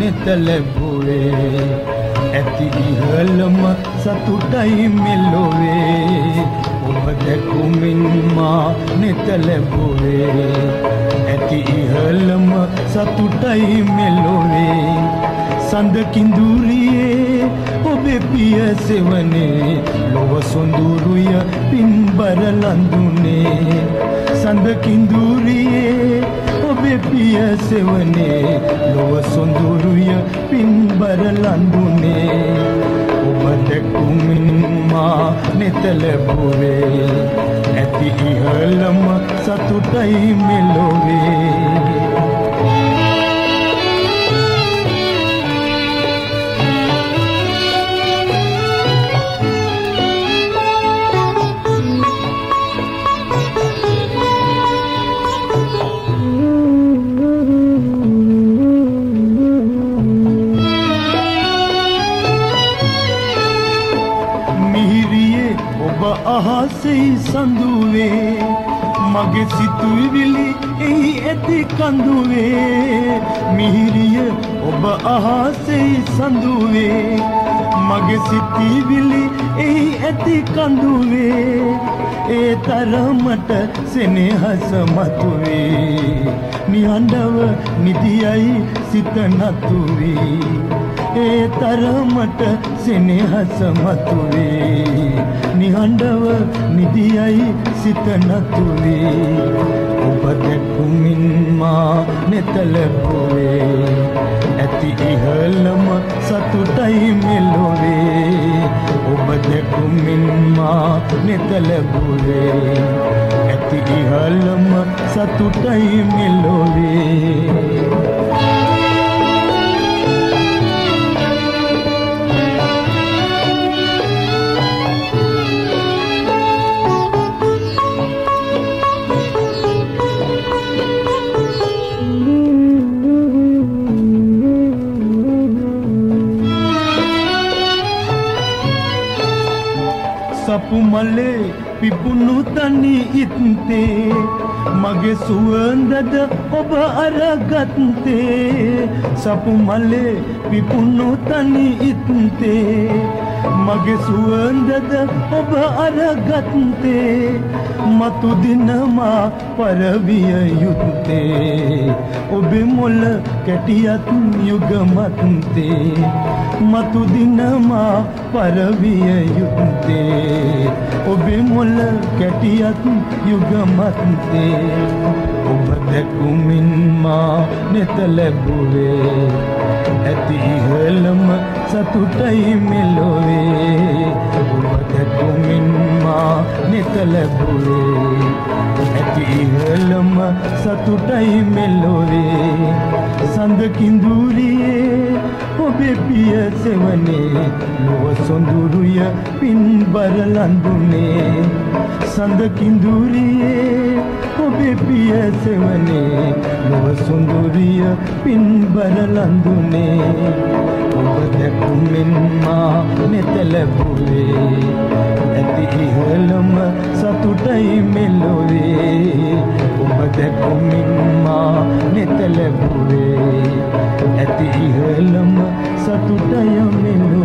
නෙත ලැබුවේ ඇති ඉහළම සතුටයි මෙලොවේ ඔබ දැකුමින් මා නෙත ලැබුවේ ඇති ඉහළම සතුටයි මෙලොවේ සඳ කිඳුරියේ ඔබේ පිය සෙවනේ ලොව සොඳුරුය පින්බර ලඳුනේ සඳ කිඳුරියේ ඔබේ පිය සෙවනේ ලොව සොඳුරුය පින්බර ලඳුනේ ඔබ දැකුමින් මා නෙත ලැබුවේ ඇති ඉහළම සතුටයි මෙලොවේ අහසේ සඳුවේ මගේ සිතුවිලි එහි ඇති කඳුවේ මිහිරිය ඔබ අහසේ සඳුවේ මගේ සිතුවිලි එහි ඇති කඳුවේ ඒ තරමට සෙනෙහස මතුවේ නිහඬව නිදියයි සිත නතුවේ ඒ තරමට සෙනෙහස මතුවේ නිහඬව නිදියයි සිත නතුවේ ඔබ දැකුමින් මා නෙත ලැබුවේ ඇති ඉහළම සතුටයි මෙලොවේ ඔබ දැකුමින් මා නෙත ලැබුවේ ඇති ඉහළම සතුටයි මෙලොවේ සපු මලේ පිපුණු තනි ඉත්තේ මගේ සුවඳද ඔබ අරගත්තේ සපු මලේ පිපුණු තනි ඉත්තේ මගේ සුවඳද ඔබ අරගත්තේ මතු දිනමා පරවිය යුත්තේ ඔබේ මොළ කැටියත් යුගමත්තේ මතු දිනමා පරවිය යුත්තේ ඔබේ මොළ කැටියත් යුගමත්තේ ඔබ දැකුමින් මා නෙත ලැබුවේ ඇති ඉහළම සතුටයි මෙලොවේ ඔබ දැකුමින් මා නෙත ලැබුවේ ඇති ඉහළම සතුටයි මෙලොවේ සඳ කිඳුරියේ ඔබේ පිය සෙවනේ ලොව සොඳුරුය පින්බර ලඳුනේ සඳ කිඳුරියේ ඔබේ පිය සෙවනේ ලොව සොඳුරුය පින්බර ලඳුනේ ඔබ දැකුමින් මා නෙත ලැබුවේ ඇති ඉහළම සතුටයි මෙලොවේ ඔබ දැකුමින් මා නෙත ලැබුවේ ඇති ඉහළම සතුටය මෙලොවේ